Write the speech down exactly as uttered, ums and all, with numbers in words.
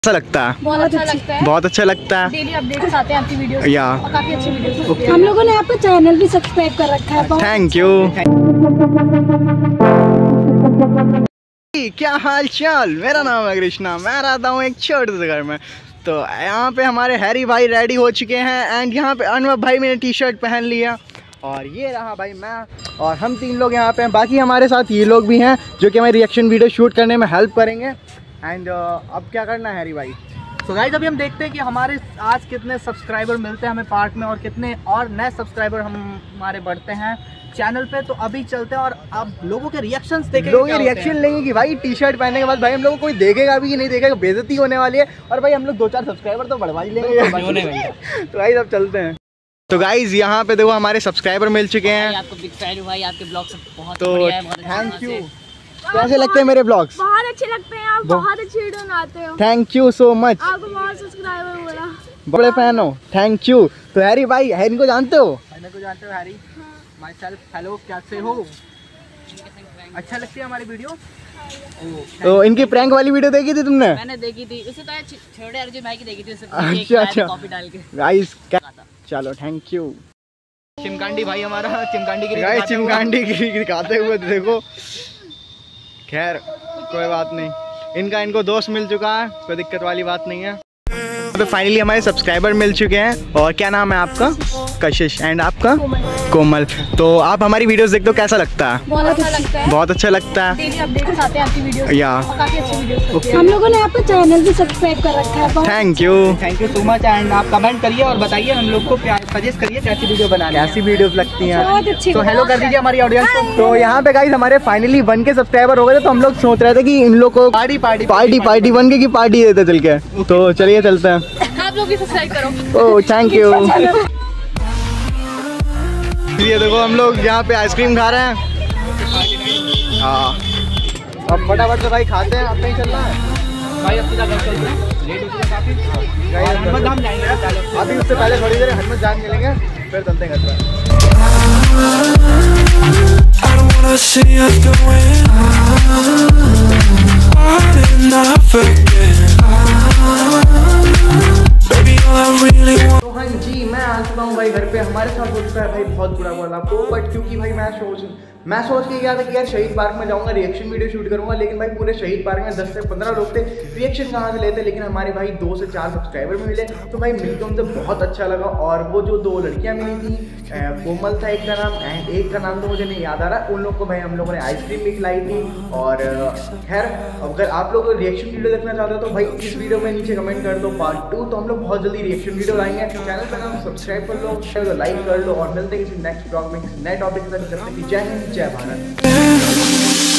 अच्छा लगता है, बहुत अच्छा लगता है, बहुत अच्छा लगता है। डेली अपडेट्स आते हैं आपकी वीडियोस या और काफी अच्छी वीडियोस होती है। हम लोगों ने आपका चैनल भी सब्सक्राइब कर रखा है। Thank you. क्या हाल चाल, मेरा नाम है कृष्णा, मैं रहता हूँ एक छोटे से घर में। तो यहाँ पे हमारे हैरी भाई रेडी हो चुके हैं एंड यहाँ पे अनुभव भाई मैंने टी शर्ट पहन लिया और ये रहा भाई मैं और हम तीन लोग यहाँ पे हैं। बाकी हमारे साथ ये लोग भी हैं जो कि हमें रिएक्शन वीडियो शूट करने में हेल्प करेंगे। एंड uh, अब क्या करना है हैरी भाई? तो गाइस अभी हम देखते हैं कि हमारे आज कितने सब्सक्राइबर मिलते हैं हमें पार्ट में और कितने और नए सब्सक्राइबर हम हमारे बढ़ते हैं चैनल पे। तो अभी चलते हैं और अब लोगों के रिएक्शंस देखेंगे, लोग ये रिएक्शन लेंगे कि भाई टी शर्ट पहनने के बाद भाई हम लोग को कोई देखेगा भी कि नहीं देखेगा, बेइज्जती होने वाली है। और भाई हम लोग दो चार सब्सक्राइबर तो बढ़वा ही लेंगे। तो गाइस अब चलते हैं। तो गाइस यहाँ पे देखो हमारे सब्सक्राइबर मिल चुके हैं। आपको बिग फैन हूं भाई, आपके ब्लॉग सब बहुत तो बढ़िया है, बहुत थैंक यू। कैसे लगते हैं मेरे ब्लॉग्स? बहुत अच्छे लगते हैं, आप बहुत अच्छी वीडियो बनाते हो। Thank you so much. आपको बहुत सब्सक्राइबर बोला, बड़े फैन हो, थैंक यू। तो हैरी भाई, हैरी को जानते हो? मैंने को जानते हो हैरी? माय सेल्फ, हेलो, कैसे हो? अच्छा लगती है हमारी वीडियो? तो इनकी प्रैंक वाली वीडियो देखी थी तुमने? मैंने देखी थी, उसे तो छोटे अर्जुन भाई की देखी थी, उसे अच्छा अच्छा कॉपी डाल के। गाइस चलो थैंक यू। चिमकांडी भाई हमारा चिमकांडी की गाइस चिमकांडी की दिखाते हुए देखो। खैर कोई बात नहीं, इनका इनको दोस्त मिल चुका है, कोई दिक्कत वाली बात नहीं है। तो फाइनली हमारे सब्सक्राइबर मिल चुके हैं। और क्या नाम है आपका? कशिश। एंड आपका? कोमल। तो आप हमारी वीडियोस देखते हो, कैसा लगता है? बहुत अच्छा लगता है, बहुत अच्छा लगता है। डेली अपडेट्स आते हैं आपकी वीडियोस या और काफी अच्छी वीडियोस होती है। हम लोगों ने आपका चैनल भी सब्सक्राइब कर रखा है। Thank you, thank you so much. And आप कमेंट करिए और बताइए हम लोग को सजेस्ट करिए कैसी वीडियो बनानी है, कैसी वीडियोस लगती हैं। बहुत अच्छी। तो हेलो कर दीजिए हमारी ऑडियंस को। तो यहाँ पे गाइस हमारे फाइनली वन के सब्सक्राइबर हो गए थे। तो हम लोग सोच रहे थे कि इन लोग को party party party party one के की पार्टी देते चल के। तो चलिए चलते हैं। आप लोग भी सब्सक्राइब करो। Oh thank you. ये देखो हम लोग यहाँ पे आइसक्रीम खा रहे हैं। हाँ अब फटाफट से भाई खाते हैं। अब नहीं चलना है भाई, अब सीधा घर चलते हैं, लेट हो चुका काफी। गाइस हनुमान धाम जाएंगे ना पहले। अभी उससे पहले थोड़ी देर हनुमान जान मिलेंगे, फिर चलते हैं घर पर। तो हाँ जी, मैं आ चुका हूँ भाई घर पे। हमारे साथ हो चुका है भाई बहुत बुरा बोला आपको, बट क्योंकि भाई मैं सोच मैं सोच के गया था कि यार शहीद पार्क में जाऊंगा, रिएक्शन वीडियो शूट करूंगा। लेकिन भाई पूरे शहीद पार्क में दस से पंद्रह लोग थे, रिएक्शन कहाँ से लेते। लेकिन हमारे भाई दो से चार सब्सक्राइबर भी मिले, तो भाई मिलकर उनसे बहुत अच्छा लगा। और वो जो दो लड़कियाँ मिली थी, कोमल था एक का नाम एंड एक का नाम तो मुझे नहीं याद आ रहा, उन लोग को भाई हम लोगों ने आइसक्रीम भी खिलाई थी। और खैर अगर आप लोग रिएक्शन वीडियो देखना चाहते हो तो भाई इस वीडियो में नीचे कमेंट कर दो पार्ट टू। तो हम लोग बहुत जल्दी रिएक्शन वीडियो लाएंगे। चैनल पर नाम सब्सक्राइब कर लो, शेयर कर, लाइक कर लो और मिलते हैं किसी नेक्स्ट ब्लॉग में नए टॉपिक के साथ। जब तक कि जय हिंद, जय भारत।